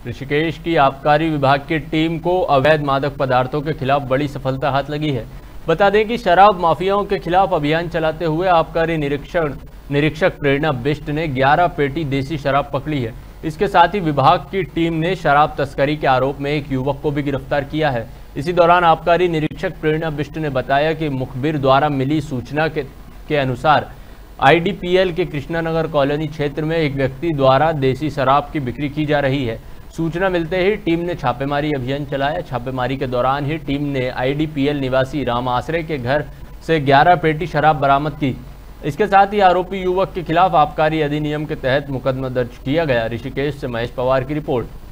ऋषिकेश की आबकारी विभाग की टीम को अवैध मादक पदार्थों के खिलाफ बड़ी सफलता हाथ लगी है। बता दें कि शराब माफियाओं के खिलाफ अभियान चलाते हुए आबकारी निरीक्षक प्रेरणा बिष्ट ने 11 पेटी देसी शराब पकड़ी है। इसके साथ ही विभाग की टीम ने शराब तस्करी के आरोप में एक युवक को भी गिरफ्तार किया है। इसी दौरान आबकारी निरीक्षक प्रेरणा बिष्ट ने बताया कि मुखबिर द्वारा मिली सूचना के अनुसार आईडीपीएल के कृष्णानगर कॉलोनी क्षेत्र में एक व्यक्ति द्वारा देसी शराब की बिक्री की जा रही है। सूचना मिलते ही टीम ने छापेमारी अभियान चलाया। छापेमारी के दौरान ही टीम ने आईडीपीएल निवासी राम आश्रय के घर से 11 पेटी शराब बरामद की। इसके साथ ही आरोपी युवक के खिलाफ आबकारी अधिनियम के तहत मुकदमा दर्ज किया गया। ऋषिकेश से महेश पवार की रिपोर्ट।